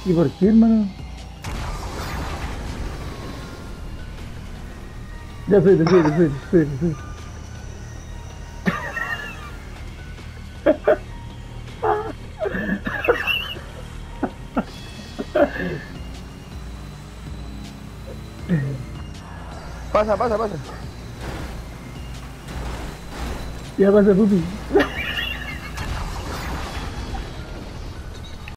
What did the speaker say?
¿Y por qué, hermano? Ya súbete, súbete, súbete, súbete, súbete. Pasa, pasa, pasa. Ya pasa, pupi.